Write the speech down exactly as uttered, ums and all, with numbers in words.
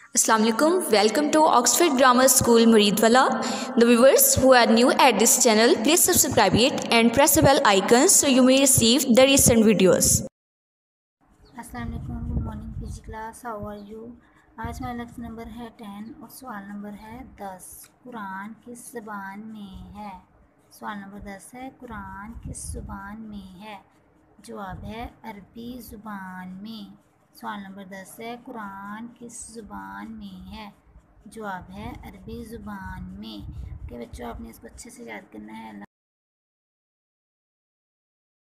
Assalamu alaikum. Welcome to Oxford Grammar School, Muridwala. The viewers who are new at this channel, please subscribe it and press the bell icon so you may receive the recent videos. अस्सलाम वालेकुम, good morning PG class, how are you. आज हमारा lecture number है ten और सवाल number है दस। कुरान किस ज़बान में है। सवाल नंबर दस है, कुरान किस ज़ुबान में है। जवाब है अरबी ज़ुबान में। सवाल नंबर दस है, कुरान किस ज़ुबान में है। जवाब है अरबी ज़ुबान में। ओके बच्चों, आपने इसको अच्छे से याद करना है।